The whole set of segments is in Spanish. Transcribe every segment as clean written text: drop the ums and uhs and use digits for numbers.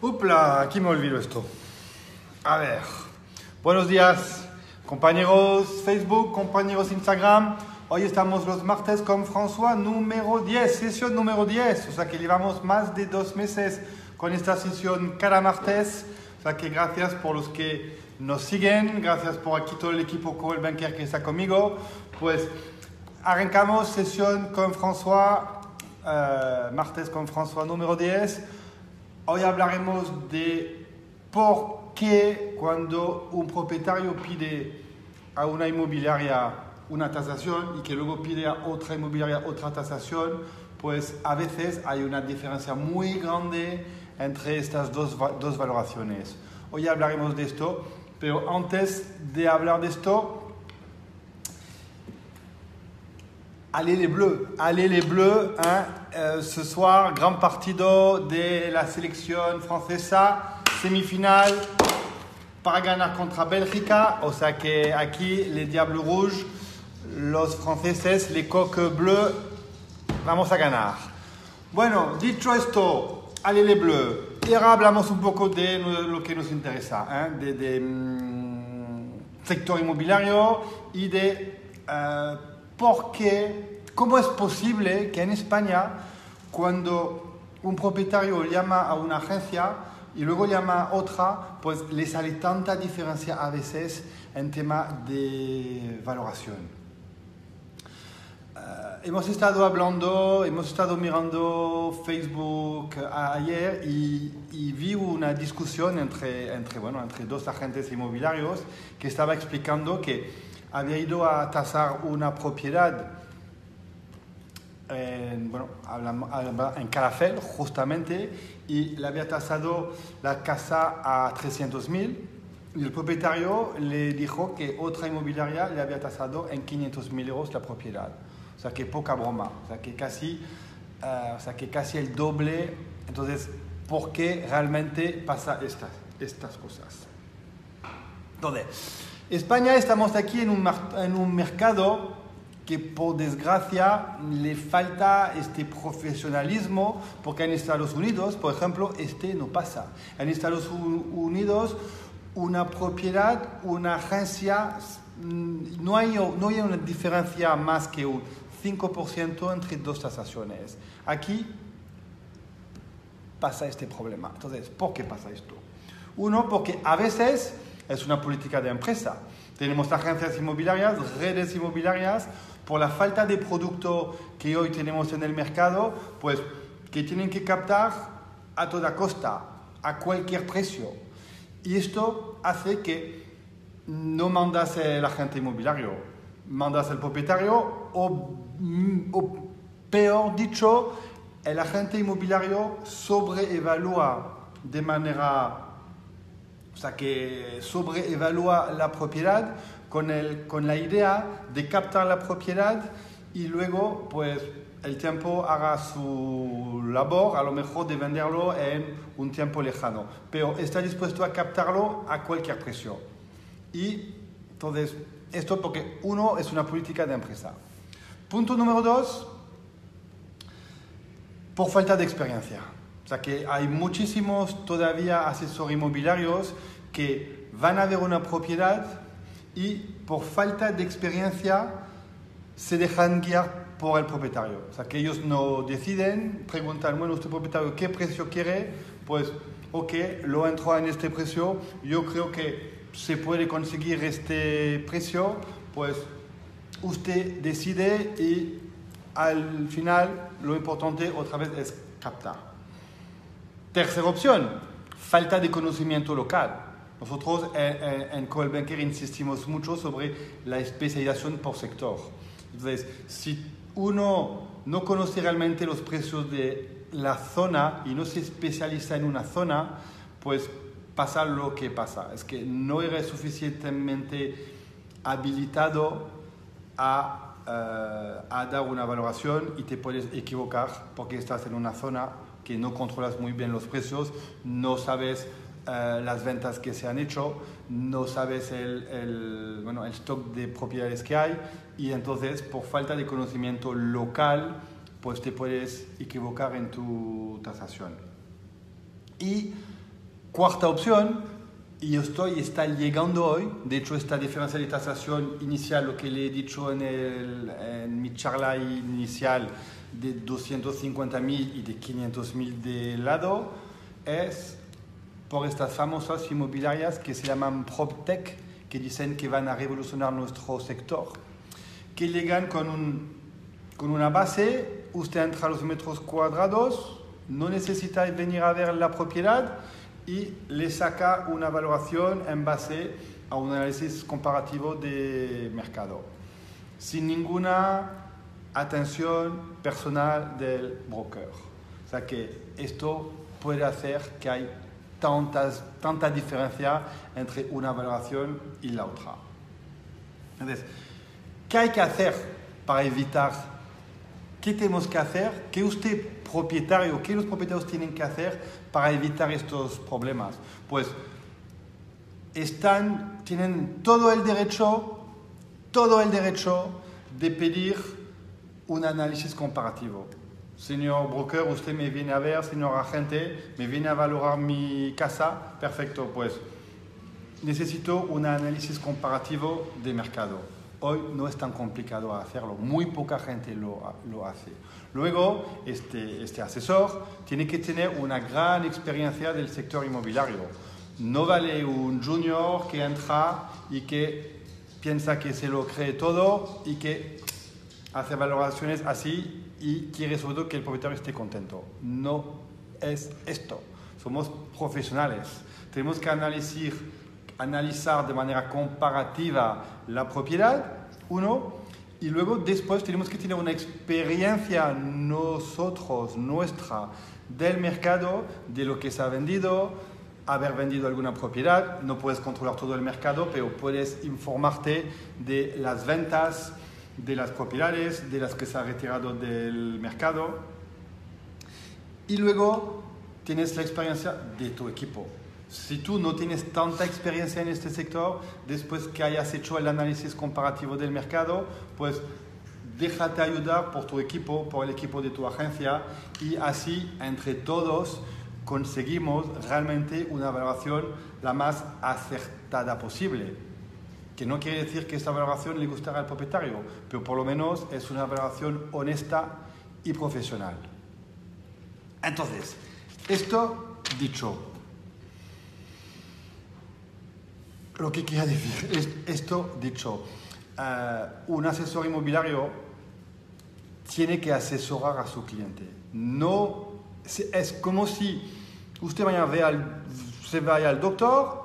Upla, aquí me olvido esto. A ver. Buenos días, compañeros Facebook, compañeros Instagram. Hoy estamos los martes con François número 10, sesión número 10. O sea que llevamos más de 2 meses con esta sesión cada martes. O sea que gracias por los que nos siguen. Gracias por aquí todo el equipo Coldwell Banker que está conmigo. Pues arrancamos sesión con François, martes con François número 10. Hoy hablaremos de por qué cuando un propietario pide a una inmobiliaria una tasación y que luego pide a otra inmobiliaria otra tasación, pues a veces hay una diferencia muy grande entre estas dos valoraciones. Hoy hablaremos de esto, pero antes de hablar de esto, allez les bleus, hein? Ce soir, grand partido de la selección francesa, semifinal para ganar contra Bélgica, o sea que aquí les Diables Rouges, los franceses, les Coqs Bleus, vamos a ganar. Bueno, dicho esto, allez les bleus, y ahora hablamos un poco de lo que nos interesa, sector inmobiliario y de por qué, cómo es posible que en España, cuando un propietario llama a una agencia y luego llama a otra, pues le sale tanta diferencia a veces en tema de valoración. Hemos estado mirando Facebook ayer y vi una discusión entre dos agentes inmobiliarios que estaba explicando que había ido a tasar una propiedad en Calafell, justamente, y le había tasado la casa a 300.000 y el propietario le dijo que otra inmobiliaria le había tasado en 500.000 euros la propiedad. O sea que poca broma, o sea que casi el doble. Entonces, ¿por qué realmente pasa estas cosas? Entonces, España, estamos aquí en un mercado que por desgracia le falta este profesionalismo, porque en Estados Unidos, por ejemplo, no pasa. En Estados Unidos, una propiedad, una agencia, no hay una diferencia más que un 5% entre dos tasaciones. Aquí pasa este problema. Entonces, ¿por qué pasa esto? Uno, porque a veces es una política de empresa. Tenemos agencias inmobiliarias, redes inmobiliarias, por la falta de producto que hoy tenemos en el mercado, pues que tienen que captar a toda costa, a cualquier precio. Y esto hace que no mandas el agente inmobiliario, mandas el propietario o peor dicho, el agente inmobiliario sobreevalúa de manera... O sea, que sobreevalúa la propiedad con la idea de captar la propiedad y luego, pues, el tiempo haga su labor, a lo mejor de venderlo en un tiempo lejano. Pero está dispuesto a captarlo a cualquier precio. Y entonces, esto porque uno es una política de empresa. Punto número 2, por falta de experiencia. O sea que hay muchísimos todavía asesores inmobiliarios que van a ver una propiedad y por falta de experiencia se dejan guiar por el propietario. O sea que ellos no deciden, preguntan, bueno, usted propietario, ¿qué precio quiere? Pues, ok, lo entro en este precio, yo creo que se puede conseguir este precio, pues usted decide y al final lo importante otra vez es captar. Tercera opción, falta de conocimiento local. Nosotros en Coldwell Banker insistimos mucho sobre la especialización por sector. Entonces, si uno no conoce realmente los precios de la zona y no se especializa en una zona, pues pasa lo que pasa. Es que no eres suficientemente habilitado a dar una valoración y te puedes equivocar porque estás en una zona que no controlas muy bien los precios, no sabes las ventas que se han hecho, no sabes el stock de propiedades que hay y entonces por falta de conocimiento local pues te puedes equivocar en tu tasación. Y cuarta opción, y está llegando hoy, de hecho esta diferencia de tasación inicial, lo que le he dicho en mi charla inicial, de 250.000 y de 500.000 de lado, es por estas famosas inmobiliarias que se llaman PropTech, que dicen que van a revolucionar nuestro sector, que llegan con una base, usted entra a los metros cuadrados, no necesita venir a ver la propiedad y le saca una valoración en base a un análisis comparativo de mercado, sin ninguna atención personal del broker. O sea que esto puede hacer que hay tanta diferencia entre una valoración y la otra. Entonces, ¿qué hay que hacer para evitar? ¿Qué tenemos que hacer? ¿Qué usted propietario, qué los propietarios tienen que hacer para evitar estos problemas? Pues tienen todo el derecho de pedir un análisis comparativo. Señor broker, usted me viene a ver, señor agente, me viene a valorar mi casa, perfecto, pues necesito un análisis comparativo de mercado. Hoy no es tan complicado hacerlo, muy poca gente lo hace. Luego, este asesor tiene que tener una gran experiencia del sector inmobiliario. No vale un junior que entra y que piensa que se lo cree todo y que hace valoraciones así y quiere sobre todo que el propietario esté contento. No es esto. Somos profesionales. Tenemos que analizar de manera comparativa la propiedad, y luego después tenemos que tener una experiencia nuestra, del mercado, de lo que se ha vendido, haber vendido alguna propiedad. No puedes controlar todo el mercado, pero puedes informarte de las ventas, de las propiedades, de las que se ha retirado del mercado. Y luego tienes la experiencia de tu equipo. Si tú no tienes tanta experiencia en este sector, después que hayas hecho el análisis comparativo del mercado, pues déjate ayudar por tu equipo, por el equipo de tu agencia, y así entre todos conseguimos realmente una valoración la más acertada posible. Que no quiere decir que esta valoración le gustará al propietario, pero por lo menos es una valoración honesta y profesional. Entonces, esto dicho, lo que quería decir es esto dicho, un asesor inmobiliario tiene que asesorar a su cliente. No, es como si usted mañana se vaya al doctor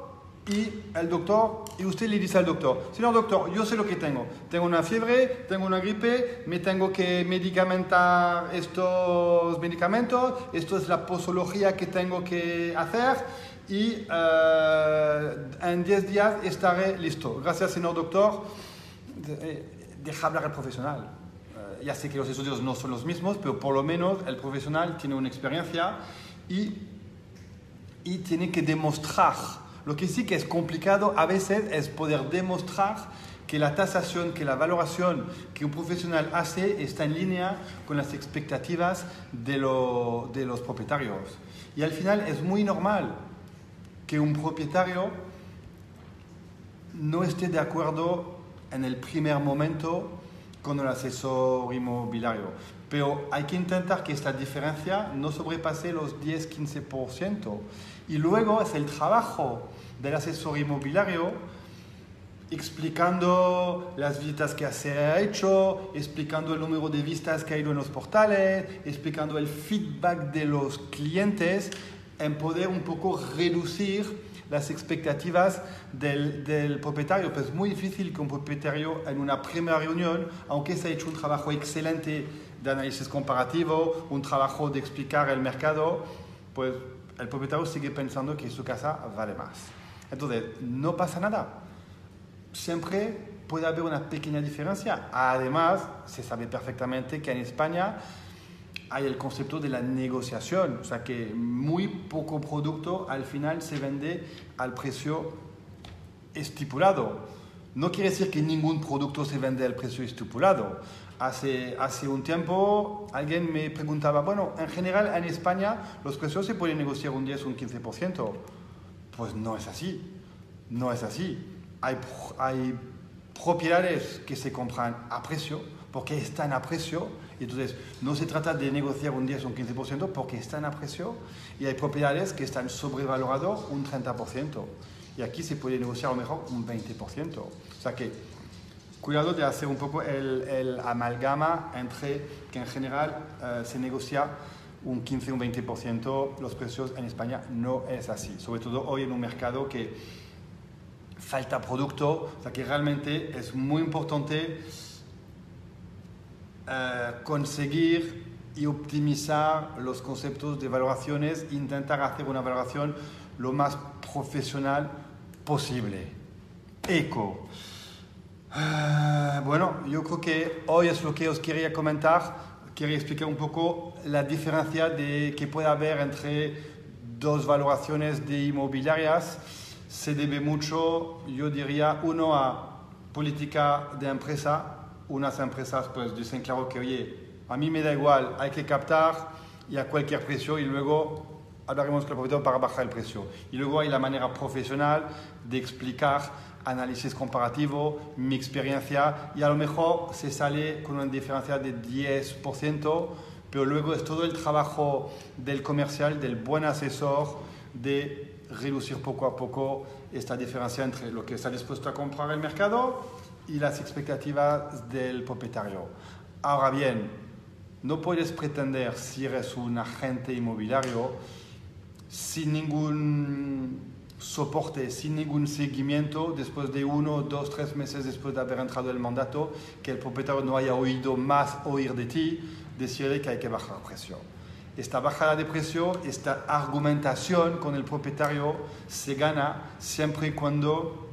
y usted le dice al doctor: señor doctor, yo sé lo que tengo. Tengo una fiebre, tengo una gripe, me tengo que medicamentar estos medicamentos, esto es la posología que tengo que hacer y en 10 días estaré listo. Gracias, señor doctor. Deja hablar al profesional. Ya sé que los estudios no son los mismos, pero por lo menos el profesional tiene una experiencia y tiene que demostrar. Lo que sí que es complicado a veces es poder demostrar que la tasación, que la valoración que un profesional hace está en línea con las expectativas de los propietarios. Y al final es muy normal que un propietario no esté de acuerdo en el primer momento con el asesor inmobiliario. Pero hay que intentar que esta diferencia no sobrepase los 10-15%. Y luego es el trabajo del asesor inmobiliario explicando las visitas que se ha hecho, explicando el número de vistas que ha ido en los portales, explicando el feedback de los clientes, en poder un poco reducir las expectativas del propietario. Pues es muy difícil que un propietario en una primera reunión, aunque se ha hecho un trabajo excelente de análisis comparativo, un trabajo de explicar el mercado, pues el propietario sigue pensando que su casa vale más. Entonces, no pasa nada. Siempre puede haber una pequeña diferencia. Además, se sabe perfectamente que en España hay el concepto de la negociación, o sea que muy poco producto al final se vende al precio estipulado. No quiere decir que ningún producto se vende al precio estipulado. Hace un tiempo alguien me preguntaba, bueno, en general en España los precios se pueden negociar un 10 o un 15%. Pues no es así, no es así. Hay propiedades que se compran a precio, porque están a precio, entonces no se trata de negociar un 10 o un 15% porque están a precio, y hay propiedades que están sobrevaloradas un 30%, y aquí se puede negociar a lo mejor un 20%. O sea que cuidado de hacer un poco el amalgama entre que en general se negocia un 15 o un 20% los precios en España. No es así, sobre todo hoy en un mercado que falta producto, o sea que realmente es muy importante conseguir y optimizar los conceptos de valoraciones, intentar hacer una valoración lo más profesional posible. Eco. Bueno, yo creo que hoy es lo que os quería comentar. Quería explicar un poco la diferencia que puede haber entre dos valoraciones de inmobiliarias. Se debe mucho, yo diría, uno a política de empresa. Unas empresas pues dicen claro que, oye, a mí me da igual, hay que captar y a cualquier precio, y luego hablaremos con el propietario para bajar el precio. Y luego hay la manera profesional de explicar, análisis comparativo, mi experiencia, y a lo mejor se sale con una diferencia de 10%, pero luego es todo el trabajo del comercial, del buen asesor, de reducir poco a poco esta diferencia entre lo que está dispuesto a comprar el mercado y las expectativas del propietario. Ahora bien, no puedes pretender, si eres un agente inmobiliario, sin ningún soporte, sin ningún seguimiento, después de 1, 2, 3 meses después de haber entrado el mandato, que el propietario no haya oído más oír de ti, decirle que hay que bajar el precio. Esta bajada de precio, esta argumentación con el propietario se gana siempre y cuando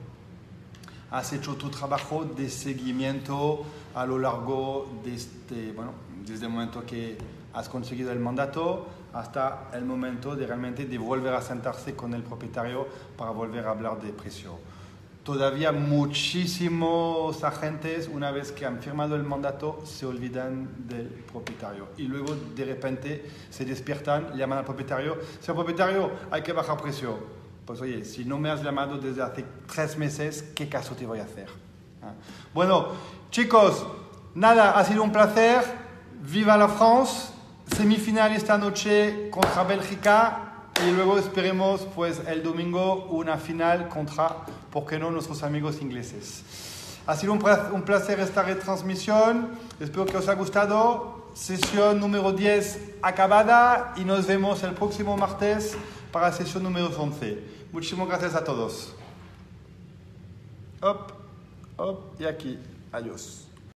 has hecho tu trabajo de seguimiento a lo largo de desde el momento que has conseguido el mandato hasta el momento de realmente de volver a sentarse con el propietario para volver a hablar de precio. Todavía muchísimos agentes, una vez que han firmado el mandato, se olvidan del propietario y luego de repente se despiertan, llaman al propietario: señor propietario, hay que bajar precio. Pues oye, si no me has llamado desde hace 3 meses, ¿qué caso te voy a hacer? Bueno, chicos, nada, ha sido un placer. Viva la France. Semifinal esta noche contra Bélgica y luego esperemos pues el domingo una final contra, ¿por qué no?, nuestros amigos ingleses. Ha sido un placer esta retransmisión. Espero que os haya gustado. Sesión número 10 acabada y nos vemos el próximo martes para la sesión número 11. Muchísimas gracias a todos. Hop, hop, y aquí. Adiós.